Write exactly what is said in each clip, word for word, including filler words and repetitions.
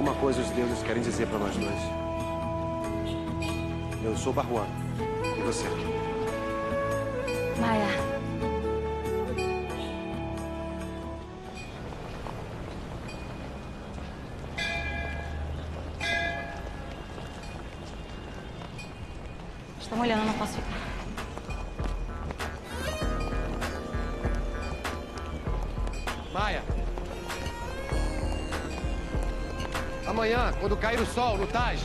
Alguma coisa os deuses querem dizer para nós dois. Eu sou Baruan. E você? Maya. Estou molhando, não posso ficar. Maya. Amanhã, quando cair o sol no Taj.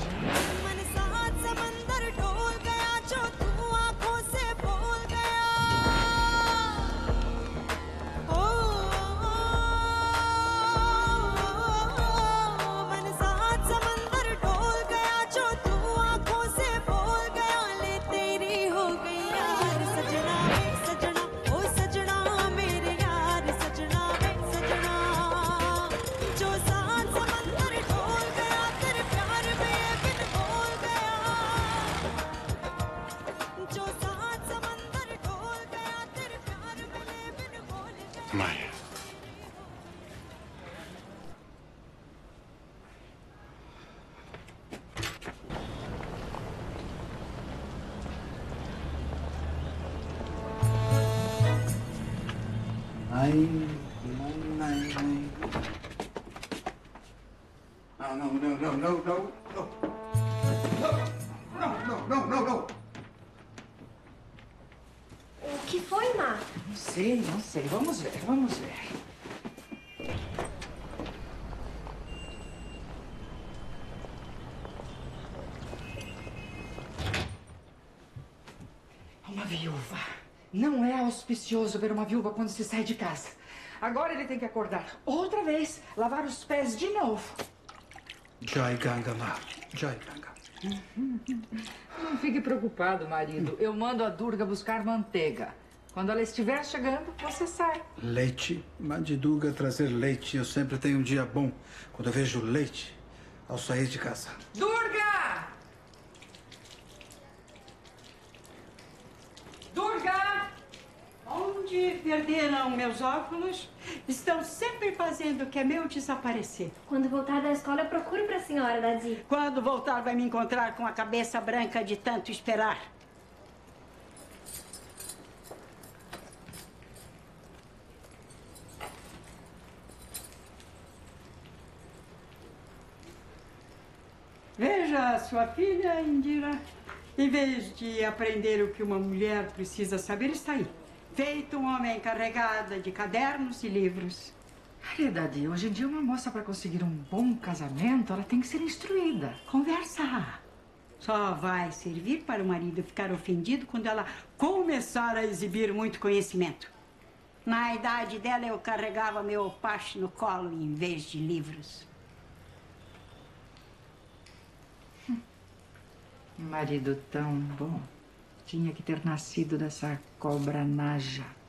Maya. Ai, ai, ai. Não, não, não, não, não, não, não. Não, não, não, não, não. O que foi, Má? Não sei, não sei. Vamos ver, vamos ver. Uma viúva. Não é auspicioso ver uma viúva quando se sai de casa. Agora ele tem que acordar outra vez, lavar os pés de novo. Jai Ganga, Ma. Jai Ganga. Não fique preocupado, marido. Eu mando a Durga buscar manteiga. Quando ela estiver chegando, você sai. Leite. Mande Durga trazer leite. Eu sempre tenho um dia bom quando eu vejo leite ao sair de casa. Durga! Durga! Onde perderam meus óculos? Estão sempre fazendo o que é meu desaparecer. Quando voltar da escola, eu procuro pra senhora, Dadi. Quando voltar, vai me encontrar com a cabeça branca de tanto esperar. Veja, sua filha, Indira, em vez de aprender o que uma mulher precisa saber, está aí. Feito um homem carregada de cadernos e livros. Caridade, hoje em dia uma moça para conseguir um bom casamento, ela tem que ser instruída. Conversa. Só vai servir para o marido ficar ofendido quando ela começar a exibir muito conhecimento. Na idade dela, eu carregava meu opache no colo em vez de livros. Um marido tão bom. Tinha que ter nascido dessa cobra naja.